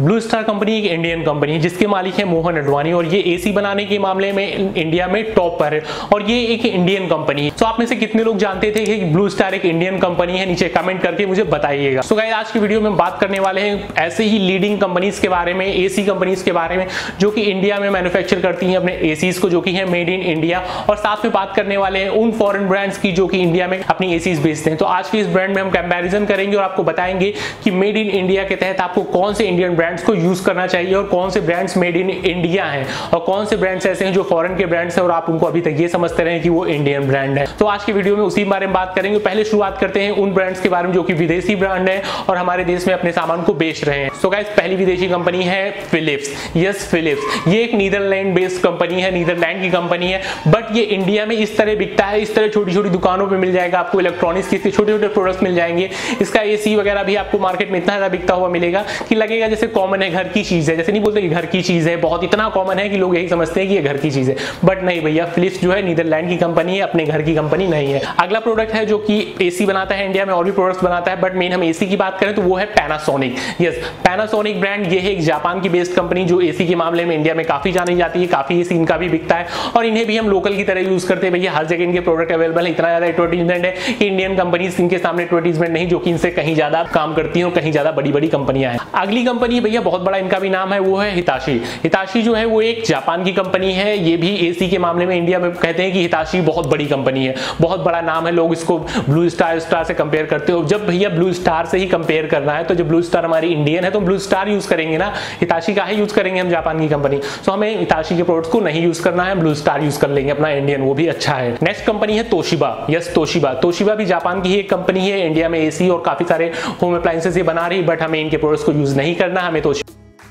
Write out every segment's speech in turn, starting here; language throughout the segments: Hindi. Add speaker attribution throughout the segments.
Speaker 1: ब्लू स्टार कंपनी एक इंडियन कंपनी है जिसके मालिक है मोहन अडवाणी और ये एसी बनाने के मामले में इंडिया में टॉप पर है और ये एक इंडियन कंपनी है। तो आप में से कितने लोग जानते थे कि ब्लू स्टार एक इंडियन कंपनी है? नीचे कमेंट करके मुझे बताइएगा। सो गाइस, आज की वीडियो में बात करने वाले हैं ऐसे ही लीडिंग कंपनीज के बारे में, एसी कंपनीज के बारे में जो कि इंडिया में मैन्युफैक्चर करती हैं अपने एसीज को, जो कि है मेड इन इंडिया। और साथ में बात करने वाले हैं उन फॉरेन ब्रांड्स की जो कि इंडिया में अपनी एसीज बेचते हैं। तो आज के इस ब्रांड में हम कंपैरिजन करेंगे और आपको बताएंगे कि मेड इन इंडिया के तहत आपको कौन से इंडियन ब्रांड्स को यूज करना चाहिए और कौन से ब्रांड्स मेड इन इंडिया हैं और कौन से ब्रांड्स ऐसे हैं जो फॉरेन के ब्रांड्स हैं और आप उनको अभी तक ये समझते रहे कि वो इंडियन ब्रांड है। तो आज की वीडियो में उसी बारे में बात करेंगे। पहले शुरुआत करते हैं उन ब्रांड्स के बारे में जो कि विदेशी ब्रांड है और हमारे देश में अपने सामान को बेच रहे हैं। सो गाइस, पहली विदेशी कंपनी है फिलिप्स। यस, फिलिप्स ये एक नीदरलैंड बेस्ड कंपनी है, नीदरलैंड की कंपनी है, बट ये इंडिया में इस तरह बिकता है, इस तरह छोटी छोटी दुकानों पर मिल जाएगा आपको। इलेक्ट्रॉनिक्स के छोटे छोटे प्रोडक्ट्स मिल जाएंगे। इसका एसी वगैरह भी आपको मार्केट में इतना ज्यादा बिकता हुआ मिलेगा कि लगेगा जैसे कॉमन है, घर की चीज है। जैसे नहीं बोलते कि घर की चीज है, बहुत इतना कॉमन है कि लोग यही समझते हैं कि ये घर की चीज है, बट नहीं भैया, फिलिप्स जो है नीदरलैंड की कंपनी है, अपने घर की कंपनी नहीं है। अगला प्रोडक्ट है जो कि एसी बनाता है, इंडिया में और भी प्रोडक्ट्स बनाता है, बट मेन हम एसी की बात करें तो वो है पैनासोनिक। यस, पैनासोनिक ब्रांड ये है एक जापान की बेस्ड कंपनी जो एसी के मामले में इंडिया में काफी जानी जाती है, काफी एसी इनका भी बिकता है और इन्हें भी हम लोकल की तरह यूज करते हैं। भैया हर जगह इनके प्रोडक्ट अवेलेबल है, इतना ज्यादा एडवर्टाइजमेंट है कि इंडियन कंपनीज इनके सामने एडवर्टाइजमेंट नहीं, जो कि इनसे कहीं ज्यादा काम करती है और कहीं ज्यादा बड़ी बड़ी कंपनियां हैं। अगली कंपनी भैया बहुत बड़ा इनका भी नाम है, वो है हिताशी। हिताशी जो है वो एक जापान की कंपनी है। ये भी एसी के मामले में इंडिया में कहते हैं कि हिताशी बहुत बड़ी कंपनी है, बहुत बड़ा नाम है। लोग इसको ब्लू स्टार से कंपेयर करते हो। जब भैया ब्लू स्टार से ही कंपेयर करना है तो जब ब्लू स्टार हमारी इंडियन है तो ब्लू स्टार यूज करेंगे ना, हिताशी का ही यूज करेंगे हम, जापान की कंपनी। तो हमें हिताशी के प्रोडक्ट्स को नहीं यूज करना है, ब्लू स्टार यूज कर लेंगे अपना इंडियन, वो भी अच्छा है। नेक्स्ट कंपनी है तोशिबा। Yes, Toshiba. तोशिबा भी जापान की ही एक कंपनी है, इंडिया में एसी और काफी सारे होम अप्लायंसेस ये बना रही, बट हमें इनके प्रोडक्ट्स को यूज नहीं करना, हमें तोशिबा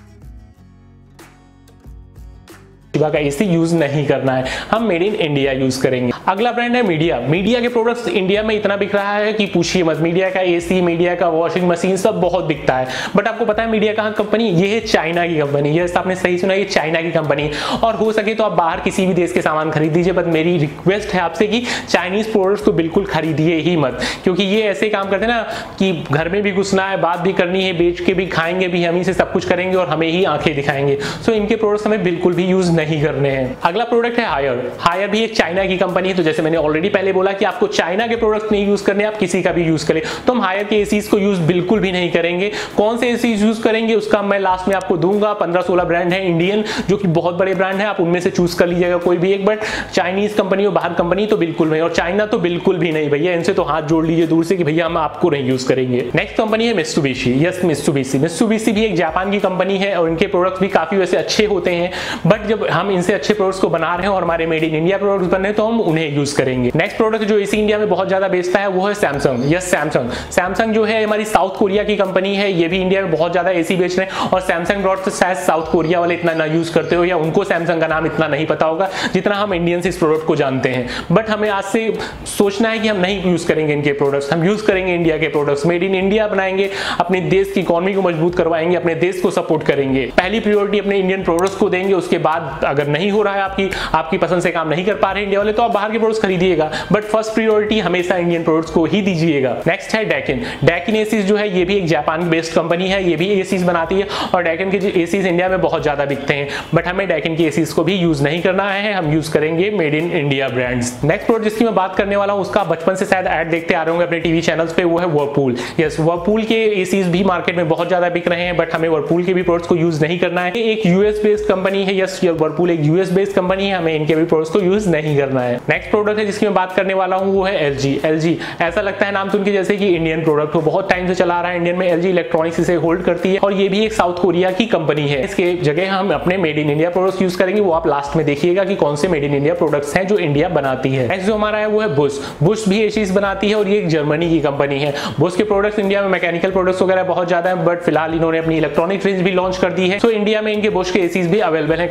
Speaker 1: का एसी यूज नहीं करना है, हम मेड इन इंडिया यूज करेंगे। अगला ब्रांड है मीडिया। मीडिया के प्रोडक्ट्स इंडिया में इतना बिक रहा है कि पूछिए मत। मीडिया का एसी, मीडिया का वॉशिंग मशीन सब बहुत बिकता है, बट आपको पता है मीडिया कहाँ कंपनी? ये है चाइना की कंपनी। ये आपने सही सुना, ये चाइना की कंपनी। और हो सके तो आप बाहर किसी भी देश के सामान खरीद दीजिए, बट मेरी रिक्वेस्ट है आपसे कि चाइनीज प्रोडक्ट्स तो बिल्कुल खरीदिए ही मत, क्योंकि ये ऐसे काम करते हैं ना कि घर में भी घुसना है, बात भी करनी है, बेच के भी खाएंगे भी, हम ही से सब कुछ करेंगे और हमें ही आंखें दिखाएंगे। सो इनके प्रोडक्ट्स हमें बिल्कुल भी यूज नहीं करने हैं। अगला प्रोडक्ट है हायर। हायर भी एक चाइना की कंपनी है। तो जैसे मैंने ऑलरेडी पहले बोला कि आपको चाइना के प्रोडक्ट्स नहीं यूज करने, आप किसी का भी यूज करें, तो हम हायर के एसीज को यूज बिल्कुल भी नहीं करेंगे। कौन से एसीज यूज करेंगे उसका मैं लास्ट में आपको दूंगा। 15-16 ब्रांड है इंडियन जो कि बहुत बड़े ब्रांड है, आप उनमें से चूज कर लीजिएगा कोई भी एक, बट चाइनीज कंपनी और बाहर कंपनी तो बिल्कुल नहीं, और चाइना तो बिल्कुल भी नहीं भैया, इनसे तो हाथ जोड़ लीजिए दूर से कि भैया हम आपको नहीं यूज करेंगे। नेक्स्ट कंपनी है मित्सुबिशी। Yes, Mitsubishi. मित्सुबिशी भी एक जापान की कंपनी है और इनके प्रोडक्ट्स भी काफी वैसे अच्छे होते हैं, बट जब हम इनसे अच्छे प्रोडक्ट्स को बना रहे हैं और हमारे मेड इन इंडिया प्रोडक्ट्स बन रहे हैं तो हम उन्हें यूज करेंगे। नेक्स्ट प्रोडक्ट जो एसी इंडिया में बहुत ज्यादा बेचता है वो है सैमसंग। Yes, Samsung. सैमसंग जो है हमारी साउथ कोरिया की कंपनी है, ये भी इंडिया में बहुत ज्यादा एसी बेच रहे हैं और सैमसंग प्रोडक्ट शायद साउथ कोरिया वाले इतना ना यूज करते हो या उनको सैमसंग का नाम इतना नहीं पता होगा जितना हम इंडियंस इस प्रोडक्ट को जानते हैं। बट हमें आज से सोचना है कि हम नहीं यूज करेंगे इनके प्रोडक्ट्स, हम यूज करेंगे इंडिया के प्रोडक्ट्स, मेड इन इंडिया बनाएंगे, अपने देश की इकोनॉमी को मजबूत करवाएंगे, अपने देश को सपोर्ट करेंगे। पहली प्रायोरिटी अपने इंडियन प्रोडक्ट्स को देंगे, उसके बाद अगर नहीं हो रहा है आपकी पसंद से काम नहीं कर पा रहे इंडिया वाले तो आप बाहर के प्रोडक्ट्स खरीदिएगा, बट फर्स्ट प्रायोरिटी हमेशा इंडियन प्रोडक्ट्स को ही दीजिएगा। नेक्स्ट है डेकिन। डेकिन एसीज जो है ये भी एक जापान बेस्ड कंपनी है, ये भी एसीज बनाती है और डेकिन के एसीज इंडिया में बहुत ज्यादा बिकते हैं, बट हमें डेकिन की एसीज को भी यूज नहीं करना है, हम यूज करेंगे made in India brands. Next product जिसकी मैं बात करने वाला हूं उसका बचपन से शायद ऐड देखते आ रहे होंगे अपने टीवी चैनल्स पे, वो है वर्लपूल। यस, वर्लपूल के एसीज भी मार्केट में बहुत ज्यादा बिक रहे हैं, बट हमें वर्लपूल के भी प्रोडक्ट्स को यूज नहीं करना है। एक यूएस बेस्ड कंपनी है। यस, वर्लपूल एक यूएस बेस्ड कंपनी है, हमें इनके भी प्रोडक्ट्स को यूज नहीं करना है। नेक्स्ट प्रोडक्ट है जिसकी मैं बात करने वाला हूं वो है एलजी। एलजी ऐसा लगता है नाम सुन के जैसे कि इंडियन प्रोडक्ट हो, बहुत टाइम से चला रहा है इंडियन में, एलजी इलेक्ट्रॉनिक्स इसे होल्ड करती है और ये भी एक साउथ कोरिया की कंपनी है। इसके जगह हम अपने made in India products use करेंगे, वो आप लास्ट में देखिएगा कि कौन से मेड इन इंडिया प्रोडक्ट्स हैं जो इंडिया बनाती है। नेक्स्ट जो हमारा है वो है बुश। बुश भी एसीज बनाती है और ये एक जर्मनी की कंपनी है। बुश के प्रोडक्ट्स इंडिया में मैकेनिकल प्रोडक्ट्स वगैरह बहुत ज्यादा है, बट फिलहाल इन्होंने अपनी इलेक्ट्रॉनिक रेंज भी लॉन्च कर दी है, तो इंडिया में इनके बुश के एसीज भी अवेलेबल है काफी ज्यादा।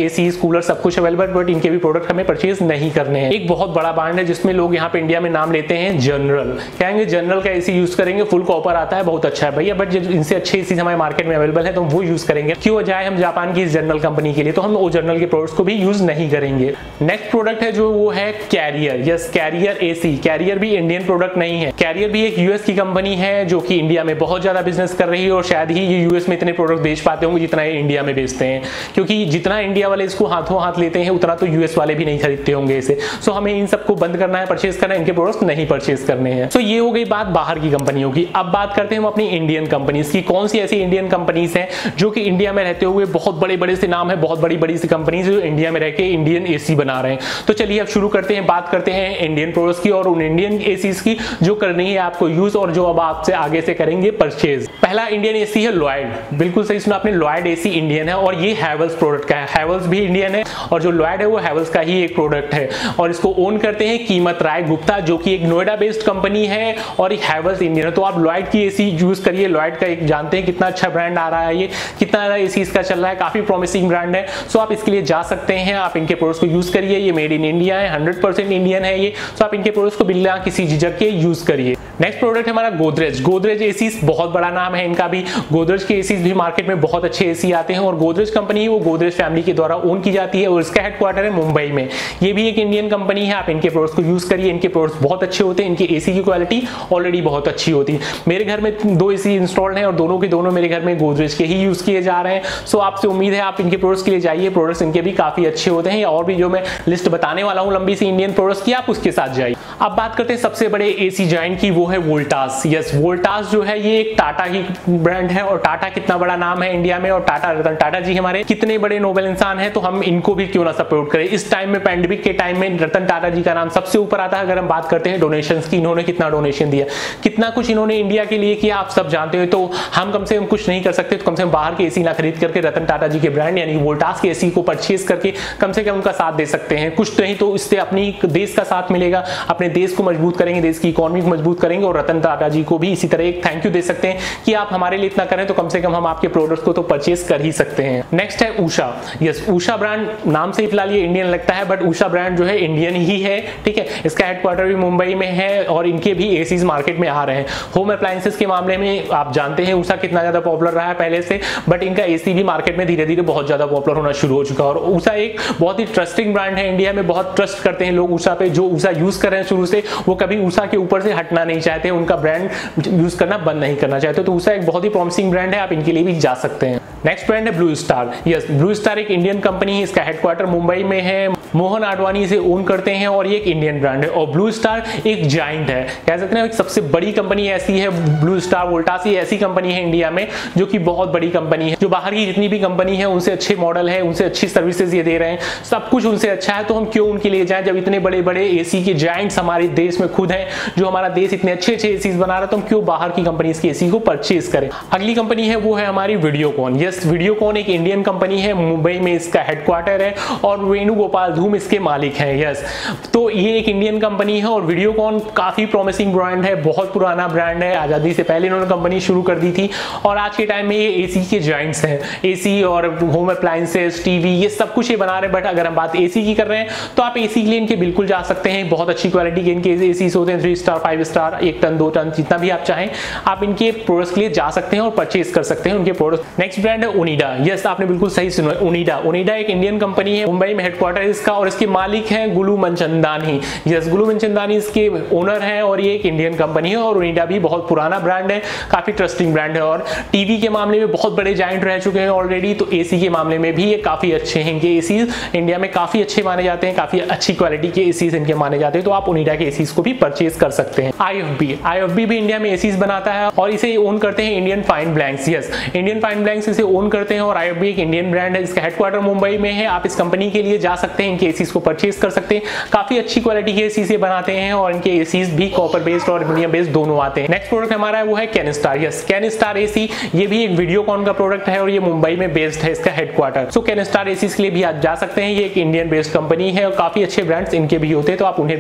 Speaker 1: एसीज कूलर सब कुछ अवेलेबल, बट इनके भी प्रोडक्ट हमें परचेज नहीं करने हैं। एक बहुत बड़ा ब्रांड है जिसमें लोग यहाँ पे इंडिया में नाम लेते हैं, जनरल। कहेंगे जनरल का एसी यूज करेंगे, फुल कॉपर आता है, बहुत अच्छा है भैया, बट इनसे अच्छे एसी हमारे मार्केट में अवेलेबल है तो हम वो यूज करेंगे। क्यों जाए हम जापान की इस जनरल कंपनी के लिए, तो हम वो जनरल के प्रोडक्ट्स को भी यूज नहीं करेंगे। नेक्स्ट प्रोडक्ट है जो वो है Carrier. Yes, Carrier AC. Carrier भी इंडियन प्रोडक्ट नहीं है, कैरियर भी एक यूएस की कंपनी है जो कि इंडिया में बहुत ज्यादा बिजनेस कर रही है और शायद ही ये यूएस में इतने प्रोडक्ट बेच पाते होंगे जितना ये इंडिया में बेचते हैं, क्योंकि जितना इंडिया वाले इसको हाथों हाथ लेते हैं उतना तो यूएस वाले भी नहीं खरीदते होंगे इसे। सो हमें इन सबको बंद करना है, परचेज करना है, इनके प्रोडक्ट्स नहीं परचेज करने हैं। सो ये हो गई बात बाहर की कंपनियों की। अब बात करते हैं हम अपनी इंडियन कंपनीज की। कौन सी ऐसी इंडियन कंपनीज हैं जो कि इंडिया में रहते हुए बहुत बड़े बड़े से नाम है, बहुत बड़ी बड़ी सी कंपनीज जो इंडिया में रह के इंडियन एसी बना रहे हैं। तो चलिए अब शुरू करते हैं, बात करते हैं इंडियन प्रोडक्ट्स की और उन इंडियन एसीज की जो करनी है आपको यूज और जो अब आपसे आगे से करेंगे परचेज। पहला इंडियन एसी है लॉयड। बिल्कुल सही सुना आपने, लॉयड एसी इंडियन है और ये हैवेल्स प्रोडक्ट का है। हैवेल्स भी इंडियन है और जो लॉयड है वो हैवेल्स का ही एक प्रोडक्ट है और इसको ओन करते हैं कीमत राय गुप्ता जो कि एक नोएडा बेस्ड कंपनी है और एक हैवेल्स इंडियन है। तो आप लॉयड की एसी यूज करिए। लॉयड का एक जानते हैं कितना अच्छा ब्रांड आ रहा है, ये कितना ज्यादा एसी इसका चल रहा है, काफी प्रॉमिसिंग ब्रांड है। सो आप इसके लिए जा सकते हैं, आप इनके प्रोडक्ट्स को यूज करिए। ये मेड इन इंडिया है, 100% इंडियन है ये। सो आप इनके प्रोडक्ट्स को बिना किसी झिझक के यूज करिए। नेक्स्ट प्रोडक्ट है हमारा गोदरेज। गोदरेज एसीज बहुत बड़ा नाम है इनका भी। गोदरेज के एसीज भी मार्केट में बहुत अच्छे एसी आते हैं और गोदरेज कंपनी वो गोदरेज फैमिली के द्वारा ओन की जाती है और इसका हेडक्वार्टर है मुंबई में। ये भी एक इंडियन कंपनी है, आप इनके प्रोडक्ट्स को यूज करिए। इनके प्रोडक्ट्स बहुत अच्छे होते हैं, इनकी एसी की क्वालिटी ऑलरेडी बहुत अच्छी होती है। मेरे घर में 2 एसी इंस्टॉल्ड हैं और दोनों के दोनों मेरे घर में गोदरेज के ही यूज किए जा रहे हैं। सो आपसे उम्मीद है आप इनके प्रोडक्ट्स के लिए जाइए, प्रोडक्ट्स इनके भी काफी अच्छे होते हैं। और भी जो मैं लिस्ट बताने वाला हूं लंबी सी इंडियन प्रोडक्ट्स की, आप उसके साथ जाइए। अब बात करते हैं सबसे बड़े एसी जायंट की, वो है वोल्टास। यस, वोल्टास जो है ये एक टाटा की ब्रांड है और टाटा कितना बड़ा नाम है इंडिया में और टाटा रतन टाटा जी हमारे कितने बड़े नोबेल इंसान हैं, तो हम इनको भी क्यों ना सपोर्ट करें। इस टाइम में पैंडेमिक के टाइम में रतन टाटा जी का नाम सबसे ऊपर आता है। अगर हम बात करते हैं डोनेशंस की, इन्होंने कितना डोनेशन दिया, कितना कुछ इन्होंने इंडिया के लिए किया, आप सब जानते हो। तो हम कम से कम कुछ नहीं कर सकते तो कम से कम बाहर के एसी ना खरीद करके रतन टाटा जी के ब्रांड यानी वोल्टास के एसी को परचेज करके कम से कम उनका साथ दे सकते हैं। कुछ नहीं तो इससे अपनी देश का साथ मिलेगा, अपने देश को मजबूत करेंगे, देश की इकोनॉमी को मजबूत करेंगे और रतन टाटा जी को भी इसी तरह एक थैंक यू दे सकते हैं कि आप हमारे लिए इतना करें तो कम से कम हम आपके प्रोडक्ट्स को तो परचेज कर ही सकते हैं। नेक्स्ट है उषा। यस, उषा ब्रांड नाम से ही फिलहाल ये इंडियन लगता है बट उषा ब्रांड जो है इंडियन ही है, ठीक है। इसका हेडक्वार्टर भी मुंबई में है और इनके भी एसीज मार्केट में आ रहे हैं। होम अप्लायंसेस के मामले में आप जानते हैं उषा कितना ज्यादा पॉपुलर रहा है पहले से, बट इनका एसी भी मार्केट में धीरे धीरे बहुत ज्यादा पॉपुलर होना शुरू हो चुका है और उषा एक बहुत ही ट्रस्टिंग ब्रांड है। इंडिया में बहुत ट्रस्ट करते हैं लोग उषा पे। जो उषा यूज कर रहे हैं शुरू से वो कभी उषा के ऊपर से हटना नहीं चाहते, उनका ब्रांड यूज करना बंद नहीं करना चाहते। तो उषा एक बहुत ही प्रॉमिसिंग ब्रांड है, आप इनके लिए भी जा सकते हैं। नेक्स्ट ब्रांड है Blue Star. Yes, Blue star एक इंडियन कंपनी है, इसका हेडक्वार्टर मुंबई में है। मोहन आडवाणी इसे ओन करते हैं और ये एक इंडियन ब्रांड है और ब्लू स्टार एक जायंट है, कह सकते हैं एक सबसे बड़ी कंपनी ऐसी है। ब्लू स्टार वोल्टास ये ऐसी कंपनी है इंडिया में जो कि बहुत बड़ी कंपनी है, जो बाहर की जितनी भी कंपनी है उनसे अच्छे मॉडल है, उनसे अच्छी सर्विसेज ये दे रहे हैं, सब कुछ उनसे अच्छा है। तो हम क्यों उनके लिए जाएं जब इतने बड़े बड़े एसी के जायंट्स हमारे देश में खुद हैं, जो हमारा देश इतने अच्छे अच्छे एसी बना रहा है, तो हम क्यों बाहर की कंपनीज के एसी को परचेज करें। अगली कंपनी है वो है हमारी वीडियोकॉन। यस, वीडियोकॉन एक इंडियन कंपनी है, मुंबई में इसका हेडक्वार्टर है और वेणुगोपाल धूम इसके मालिक हैं। यस, तो ये एक इंडियन कंपनी है और वीडियोकॉन काफी प्रॉमिसिंग ब्रांड है, बहुत पुराना ब्रांड है, आजादी से पहले इन्होंने कंपनी शुरू कर दी थी और आज के टाइम में ये एसी के जायंट्स हैं। एसी और होम अप्लायंसेस, टीवी, ये सब कुछ ये बना रहे हैं। बट अगर हम बात एसी की कर रहे हैं तो आप एसी के लिए इनके बिल्कुल जा सकते हैं, बहुत अच्छी क्वालिटी के इनके एसी होते हैं, 3 स्टार 5 स्टार 1 टन 2 टन जितना भी आप चाहें आप इनके प्रोडक्ट्स के लिए जा सकते हैं और परचेज कर सकते हैं उनके प्रोडक्ट्स। नेक्स्ट ब्रांड है ओनिडा। यस, आपने बिल्कुल सही सुना, ओनिडा। ओनिडा एक इंडियन कंपनी है, मुंबई में हेडक्वार्टर है इसका और इसके मालिक हैं गुलू मनचंदानी। यस, गुलू मनचंदानी इसके ओनर हैं और ये एक इंडियन कंपनी है और ओनिडा भी बहुत पुराना ब्रांड है, काफी ट्रस्टिंग ब्रांड है और टीवी के मामले में बहुत बड़े जायंट रह चुके हैं ऑलरेडी। तो एसी के मामले में भी ये काफी अच्छे हैं, इनके एसीज इंडिया में काफी अच्छे माने जाते हैं, काफी अच्छी क्वालिटी के एसीज इनके माने जाते हैं। तो आप ओनिडा के एसीज को भी परचेज कर सकते हैं। IFB भी इंडिया में एसीज बनाता है और इसे ओन करते हैं Indian Fine Blanks. Yes, Indian Fine Blanks इसे ओन करते हैं और IFB एक इंडियन ब्रांड है, इसका हेडक्वार्टर मुंबई में है। आप इस कंपनी के लिए जा सकते हैं, इनके एसीज को परचेज कर सकते हैं, काफी अच्छी क्वालिटी के एसीज बनाते हैं और इनके एसीज भी कॉपर बेस्ड और एल्युमिनियम बेस्ड दोनों आते हैं। नेक्स्ट प्रोडक्ट हमारा है वो है कैनिस्टार। यस, कैनिस्टार एसी ये भी एक वीडियोकॉन का प्रोडक्ट है और ये मुंबई में बेस्ड है इसका हेडक्वार्टर। सो कैनिस्टार एसीज के लिए भी आप जा सकते हैं, ये एक इंडियन बेस्ड कंपनी है और काफी अच्छे ब्रांड्स इनके भी होते हैं, तो आप उन्हें भी परचेज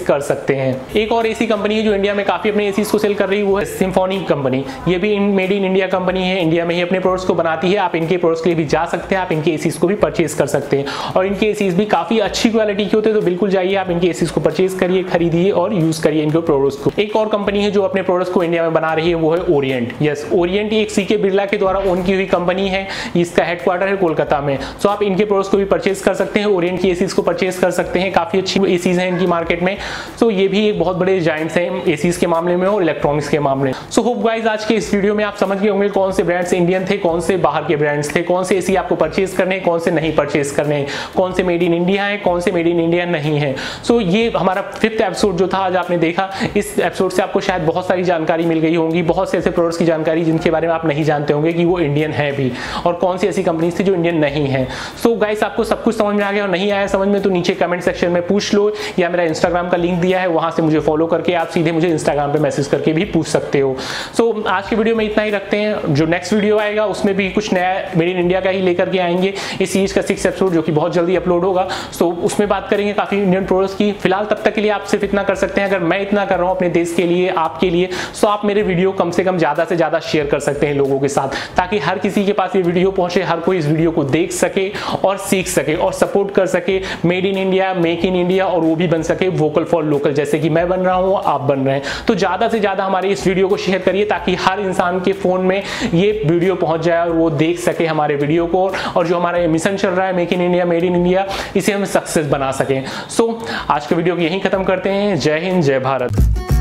Speaker 1: कर सकते हैं। एक और एसी कंपनी है जो इंडिया में काफी अपने एसीज को सेल कर रही है, वो है सिम्फोनी कंपनी। ये भी मेड इन इंडिया कंपनी है, इंडिया में ही अपने प्रोडक्ट्स को बनाती है। आप इनके प्रोडक्ट्स के लिए भी जा सकते हैं, आप इनके एसीज को भी परचेज कर सकते हैं और इनके एसीज भी काफी अच्छी क्वालिटी के होते हैं। तो बिल्कुल जाइए, आप इनके एसीज को परचेज करिए, खरीदिए और यूज करिए इनके प्रोडक्ट्स को। एक और कंपनी है जो अपने प्रोडक्ट्स को इंडिया में बना रही है, वो है ओरिएंट। यस, ओरिएंट एक सीके बिरला के द्वारा ओन की हुई कंपनी है, इसका हेडक्वार्टर है कोलकाता में। सो आप इनके प्रोडक्ट्स को भी परचेज कर सकते हैं, ओरिएंट की एसीज को परचेज कर सकते हैं। काफी अच्छी एसीज हैं इनकी मार्केट में। सो ये भी एक बहुत बड़े जायंट्स हैं एसीज के मामले में और इलेक्ट्रॉनिक्स के मामले में। सो होप गाइस आज के इस वीडियो में आप समझ गए होंगे कौन से ब्रांड्स इंडियन थे, कौन से बाहर के ब्रांड्स थे, कौन से एसी आपको परचेज करने हैं, कौन से नहीं परचेज करने हैं, कौन से मेड इन इंडिया है, कौन से मेड इन इंडिया नहीं है। सो ये हमारा 5th एपिसोड जो था आज आपने देखा। इस एपिसोड से आपको शायद बहुत सारी जानकारी मिल गई होंगी, बहुत से ऐसे प्रोडक्ट्स की जानकारी जिनके बारे में आप नहीं जानते होंगे कि वो इंडियन है भी, और कौन सी ऐसी कंपनीज थी जो इंडियन नहीं है। सो गाइस आपको सब कुछ समझ में आ गया और नहीं आया समझ में तो नीचे कमेंट सेक्शन में पूछ लो, या मेरा इंस्टाग्राम का लिंक दिया है, वहां से मुझे फॉलो करके आप सीधे मुझे इंस्टाग्राम पे मैसेज करके भी पूछ सकते हो। सो आज की वीडियो में इतना ही रखते हैं। जो नेक्स्ट वीडियो आएगा उसमें भी कुछ नया मेड इन इंडिया का ही लेकर के आएंगे, इस सीरीज का 6th एपिसोड जो कि बहुत जल्दी अपलोड होगा। सो उसमें बात करेंगे काफी इंडियन प्रोडक्ट्स की। फिलहाल तब तक के लिए आप सिर्फ इतना कर सकते हैं, अगर मैं इतना कर रहा हूं अपने देश के लिए, आपके लिए, सो आप मेरे वीडियो कम से कम ज्यादा से ज्यादा शेयर कर सकते हैं लोगों के साथ, ताकि हर किसी के पास ये वीडियो पहुंचे, हर कोई इस वीडियो को देख सके और सीख सके और सपोर्ट कर सके made in India, make in India, और वो भी बन सके वोकल फॉर लोकल, जैसे कि मैं बन रहा हूं, आप बन रहे हैं। तो ज्यादा से ज्यादा हमारे इस वीडियो को शेयर करिए ताकि हर इंसान के फोन में ये वीडियो पहुंच जाए और वो देख सके हमारे वीडियो को, और जो हमारा मिशन चल रहा है make in India, made in India, इसे हम सक्सेस बना सकें। सो आज के वीडियो को यहीं खत्म करते हैं। जय हिंद, जय भारत।